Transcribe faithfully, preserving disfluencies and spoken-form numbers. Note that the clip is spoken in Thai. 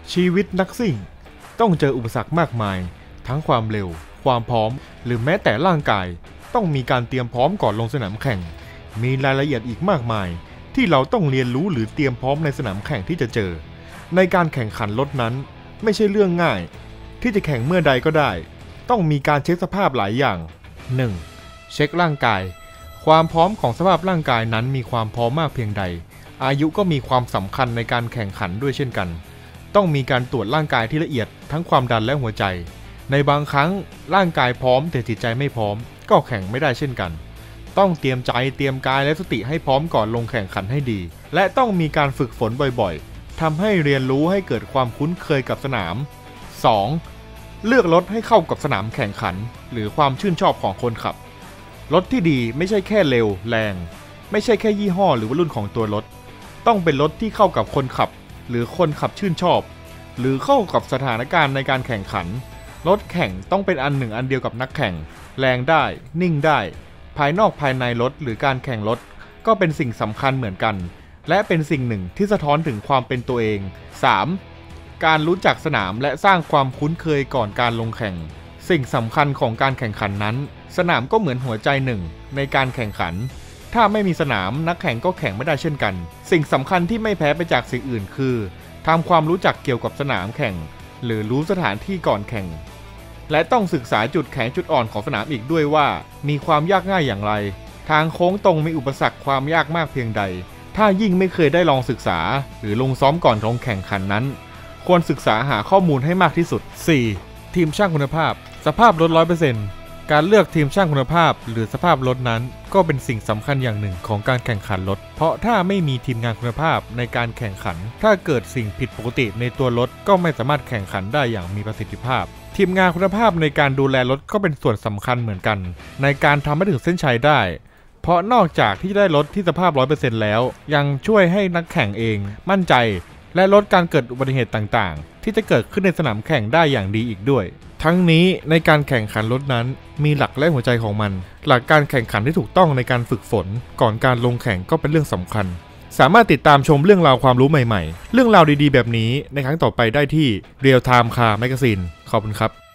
ชีวิตนักซิ่งต้องเจออุปสรรคมากมายทั้งความเร็วความพร้อมหรือแม้แต่ร่างกายต้องมีการเตรียมพร้อมก่อนลงสนามแข่งมีรายละเอียดอีกมากมายที่เราต้องเรียนรู้หรือเตรียมพร้อมในสนามแข่งที่จะเจอในการแข่งขันรถนั้นไม่ใช่เรื่องง่ายที่จะแข่งเมื่อใดก็ได้ต้องมีการเช็คสภาพหลายอย่าง หนึ่ง. เช็คร่างกายความพร้อมของสภาพร่างกายนั้นมีความพร้อมมากเพียงใดอายุก็มีความสำคัญในการแข่งขันด้วยเช่นกันต้องมีการตรวจร่างกายที่ละเอียดทั้งความดันและหัวใจในบางครั้งร่างกายพร้อมแต่จิตใจไม่พร้อมก็แข่งไม่ได้เช่นกันต้องเตรียมใจเตรียมกายและสติให้พร้อมก่อนลงแข่งขันให้ดีและต้องมีการฝึกฝนบ่อยๆทำให้เรียนรู้ให้เกิดความคุ้นเคยกับสนาม สอง. เลือกรถให้เข้ากับสนามแข่งขันหรือความชื่นชอบของคนขับรถที่ดีไม่ใช่แค่เร็วแรงไม่ใช่แค่ยี่ห้อหรือว่ารุ่นของตัวรถต้องเป็นรถที่เข้ากับคนขับหรือคนขับชื่นชอบหรือเข้ากับสถานการณ์ในการแข่งขันรถแข่งต้องเป็นอันหนึ่งอันเดียวกับนักแข่งแรงได้นิ่งได้ภายนอกภายในรถหรือการแข่งรถก็เป็นสิ่งสำคัญเหมือนกันและเป็นสิ่งหนึ่งที่สะท้อนถึงความเป็นตัวเอง สาม. การรู้จักสนามและสร้างความคุ้นเคยก่อนการลงแข่งสิ่งสำคัญของการแข่งขันนั้นสนามก็เหมือนหัวใจหนึ่งในการแข่งขันถ้าไม่มีสนามนักแข่งก็แข่งไม่ได้เช่นกันสิ่งสำคัญที่ไม่แพ้ไปจากสิ่งอื่นคือทำความรู้จักเกี่ยวกับสนามแข่งหรือรู้สถานที่ก่อนแข่งและต้องศึกษาจุดแข็งจุดอ่อนของสนามอีกด้วยว่ามีความยากง่ายอย่างไรทางโค้งตรงมีอุปสรรคความยากมากเพียงใดถ้ายิ่งไม่เคยได้ลองศึกษาหรือลงซ้อมก่อนลงแข่งขันนั้นควรศึกษาหาข้อมูลให้มากที่สุด สี่. ทีมช่างคุณภาพสภาพรถ ร้อยเปอร์เซ็นต์ การเลือกทีมช่างคุณภาพหรือสภาพรถนั้นก็เป็นสิ่งสำคัญอย่างหนึ่งของการแข่งขันรถเพราะถ้าไม่มีทีมงานคุณภาพในการแข่งขันถ้าเกิดสิ่งผิดปกติในตัวรถก็ไม่สามารถแข่งขันได้อย่างมีประสิทธิภาพทีมงานคุณภาพในการดูแลรถก็เป็นส่วนสำคัญเหมือนกันในการทำให้ถึงเส้นชัยได้เพราะนอกจากที่จะได้รถที่สภาพ ร้อยเปอร์เซ็นต์ แล้วยังช่วยให้นักแข่งเองมั่นใจและลดการเกิดอุบัติเหตุต่างๆที่จะเกิดขึ้นในสนามแข่งได้อย่างดีอีกด้วยทั้งนี้ในการแข่งขันรถนั้นมีหลักและหัวใจของมันหลักการแข่งขันที่ถูกต้องในการฝึกฝนก่อนการลงแข่งก็เป็นเรื่องสำคัญสามารถติดตามชมเรื่องราวความรู้ใหม่ๆเรื่องราวดีๆแบบนี้ในครั้งต่อไปได้ที่ Real Time Car Magazine ขอบคุณครับ